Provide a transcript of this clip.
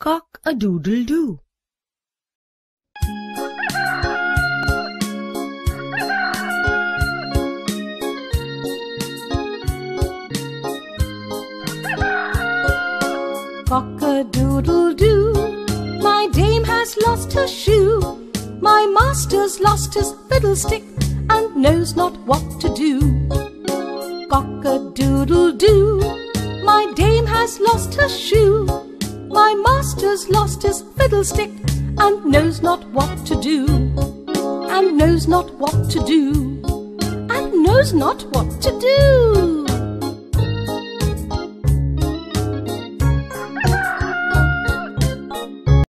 Cock-a-doodle-doo. Cock-a-doodle-doo, my dame has lost her shoe. My master's lost his fiddlestick and knows not what to do. Cock-a-doodle-doo, my dame has lost her shoe. My master's lost his fiddlestick and knows not what to do. And knows not what to do. And knows not what to do.